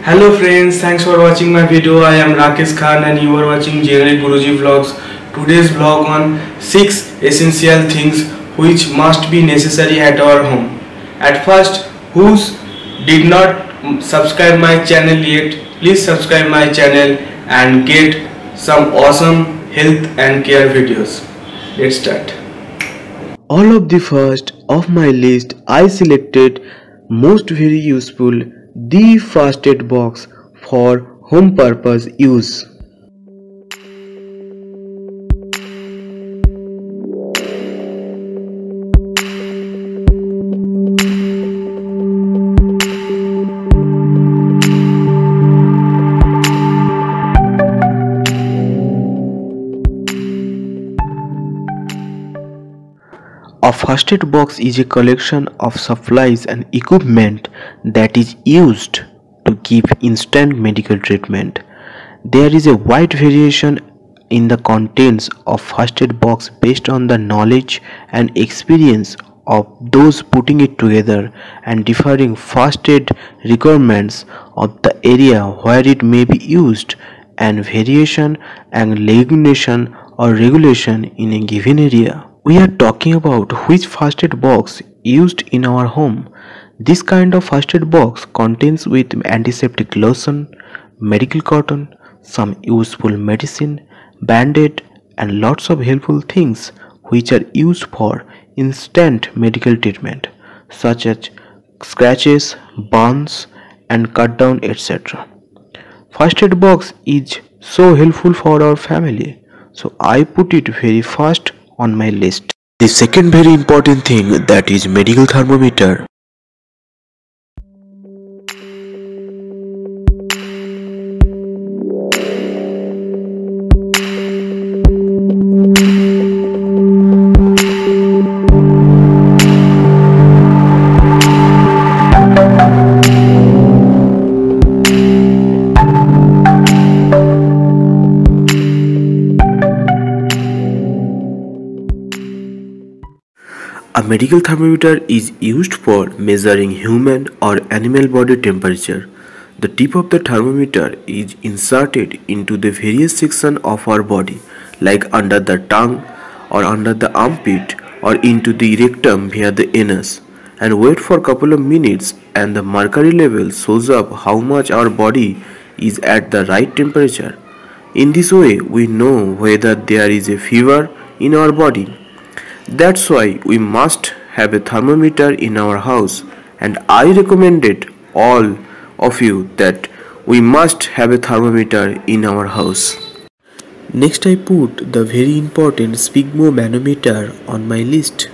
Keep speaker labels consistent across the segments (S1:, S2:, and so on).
S1: Hello friends, thanks for watching my video. I am Rakesh Khan and you are watching Generic Guruji Vlogs. Today's vlog on 6 essential things which must be necessary at our home. At first, who did not subscribe my channel yet, please subscribe my channel and get some awesome health and care videos. Let's start. All of the first of my list I selected most very useful the first aid box for home purpose use. A first aid box is a collection of supplies and equipment that is used to give instant medical treatment. There is a wide variation in the contents of first aid box based on the knowledge and experience of those putting it together and differing first aid requirements of the area where it may be used and variation and legislation or regulation in a given area. We are talking about which first aid box used in our home. This kind of first aid box contains with antiseptic lotion, medical cotton, some useful medicine, band-aid and lots of helpful things which are used for instant medical treatment such as scratches, burns and cut down etc. First aid box is so helpful for our family, so I put it very first on my list. The second very important thing that is medical thermometer. A medical thermometer is used for measuring human or animal body temperature. The tip of the thermometer is inserted into the various sections of our body, like under the tongue or under the armpit or into the rectum via the anus, and wait for a couple of minutes and the mercury level shows up how much our body is at the right temperature. In this way, we know whether there is a fever in our body. That's why we must have a thermometer in our house, and I recommended all of you that we must have a thermometer in our house. Next I put the very important sphygmomanometer on my list.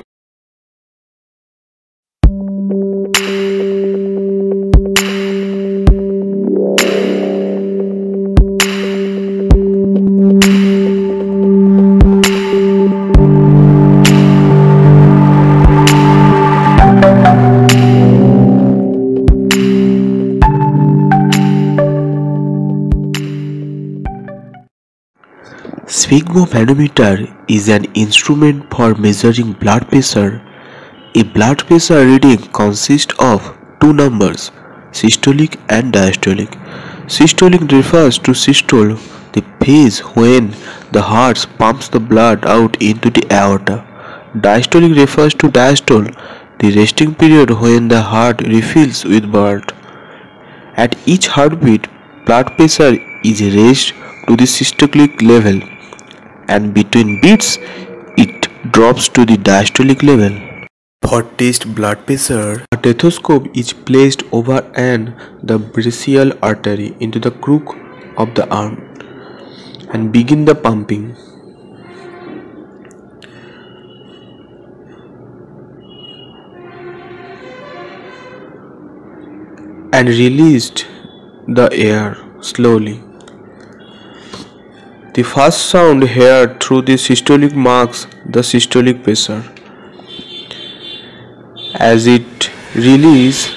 S1: Sphygmomanometer is an instrument for measuring blood pressure. A blood pressure reading consists of two numbers, systolic and diastolic. Systolic refers to systole, the phase when the heart pumps the blood out into the aorta. Diastolic refers to diastole, the resting period when the heart refills with blood. At each heartbeat, blood pressure is raised to the systolic level, and between beats it drops to the diastolic level. For test blood pressure, a stethoscope is placed over the brachial artery into the crook of the arm and begin the pumping. And released the air slowly. The first sound heard through the systolic marks the systolic pressure. As it releases,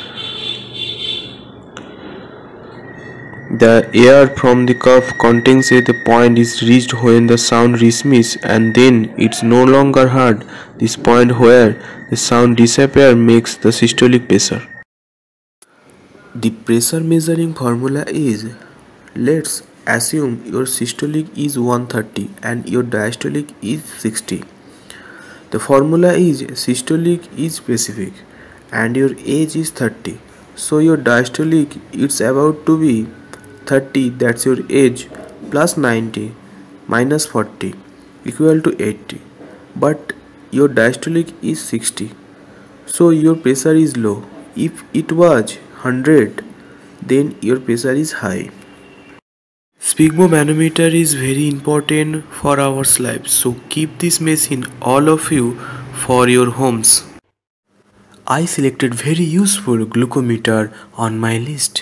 S1: the air from the cuff contains the point is reached when the sound receives, and then it's no longer heard. This point where the sound disappears makes the systolic pressure. The pressure measuring formula is, let's assume your systolic is 130 and your diastolic is 60. The formula is systolic is specific and your age is 30. So your diastolic is about to be 30, that's your age, plus 90 minus 40 equal to 80. But your diastolic is 60. So your pressure is low. If it was 100, then your pressure is high. Sphygmomanometer is very important for our lives, so keep this machine all of you for your homes. I selected very useful glucometer on my list.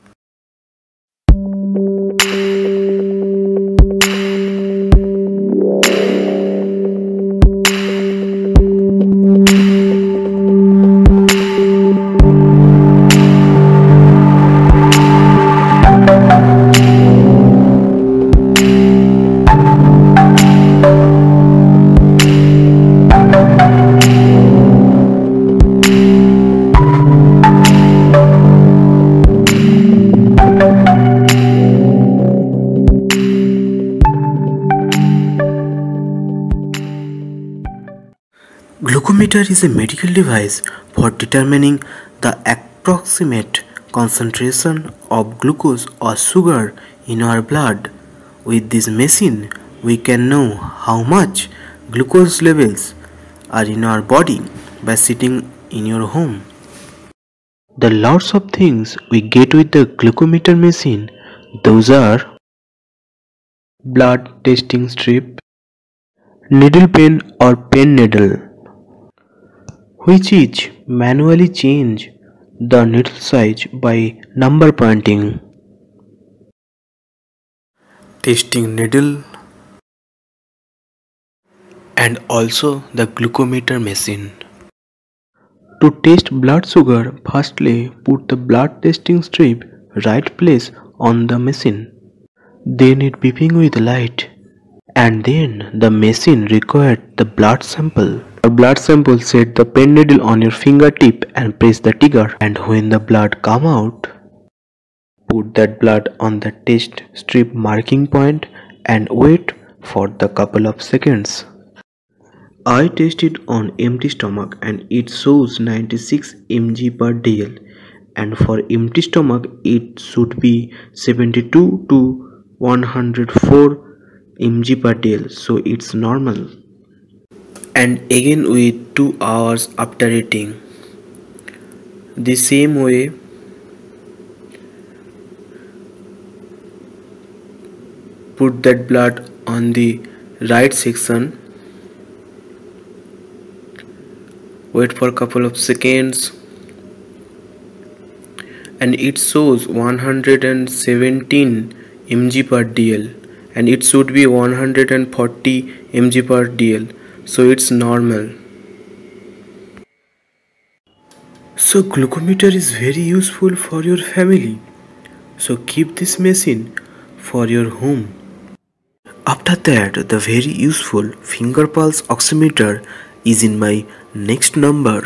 S1: Glucometer is a medical device for determining the approximate concentration of glucose or sugar in our blood. With this machine, we can know how much glucose levels are in our body by sitting in your home. The lots of things we get with the glucometer machine, those are blood testing strip, needle pen or pen needle, which is manually change the needle size by number pointing, testing needle, and also the glucometer machine. To test blood sugar, firstly put the blood testing strip right place on the machine. Then it beeping with light, and then the machine required the blood sample. For blood sample, set the pen needle on your fingertip and press the trigger, and when the blood come out, put that blood on the test strip marking point and wait for the couple of seconds. I tested on empty stomach and it shows 96 mg per dl, and for empty stomach it should be 72 to 104 mg per dl, so it's normal. And again wait 2 hours after eating. The same way put that blood on the right section, wait for a couple of seconds, and it shows 117 mg per dl, and it should be 140 mg per dl, so it's normal. So glucometer is very useful for your family, so keep this machine for your home. After that, the very useful finger pulse oximeter is in my next number.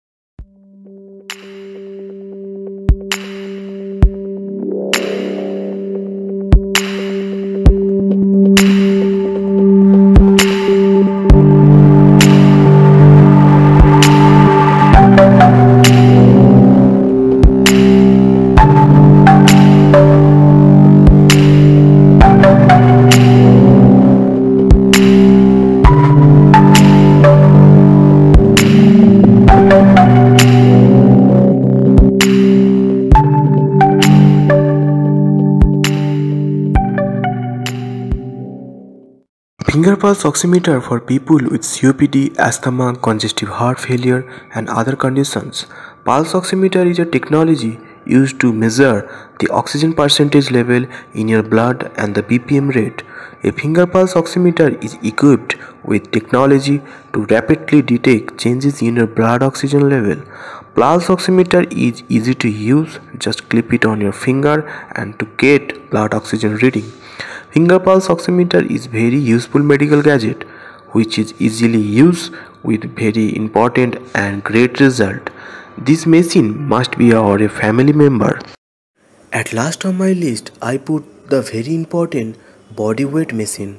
S1: Finger pulse oximeter for people with COPD, asthma, congestive heart failure, and other conditions. Pulse oximeter is a technology used to measure the oxygen percentage level in your blood and the BPM rate. A finger pulse oximeter is equipped with technology to rapidly detect changes in your blood oxygen level. Pulse oximeter is easy to use, just clip it on your finger and to get blood oxygen reading. Finger pulse oximeter is very useful medical gadget which is easily used with very important and great result. This machine must be our family member. At last on my list, I put the very important body weight machine.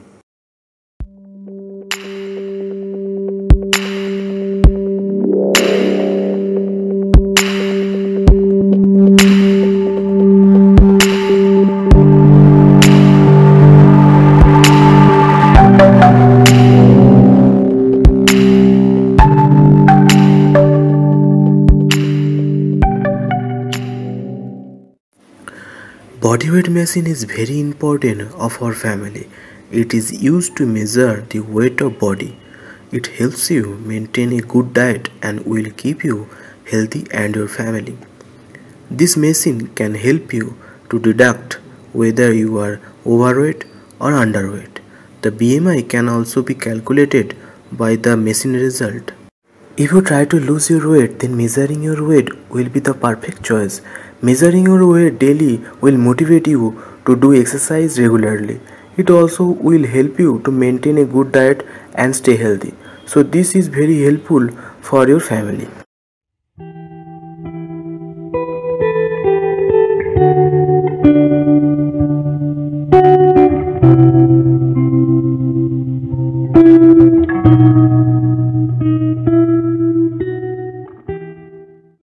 S1: Body weight machine is very important of our family. It is used to measure the weight of body. It helps you maintain a good diet and will keep you healthy and your family. This machine can help you to deduct whether you are overweight or underweight. The BMI can also be calculated by the machine result. If you try to lose your weight, then measuring your weight will be the perfect choice. Measuring your weight daily will motivate you to do exercise regularly. It also will help you to maintain a good diet and stay healthy. So this is very helpful for your family.